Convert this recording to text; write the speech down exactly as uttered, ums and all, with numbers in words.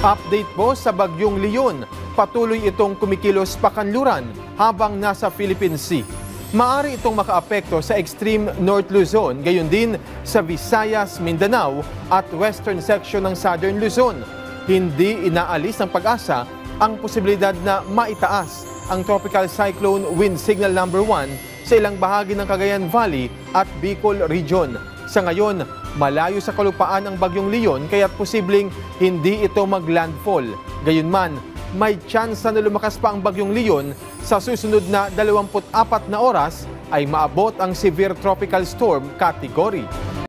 Update po sa Bagyong Leon. Patuloy itong kumikilos pakanluran habang nasa Philippine Sea. Maaari itong makaapekto sa extreme North Luzon, gayon din sa Visayas, Mindanao at western section ng Southern Luzon. Hindi inaalis ng pag-asa ang posibilidad na maitaas ang tropical cyclone wind signal number one sa ilang bahagi ng Cagayan Valley at Bicol Region. Sa ngayon, malayo sa kalupaan ang Bagyong Leon kaya't posibleng hindi ito maglandfall. Gayunman, may tsansa na lumakas pa ang Bagyong Leon sa susunod na dalawampu't apat na oras ay maabot ang severe tropical storm category.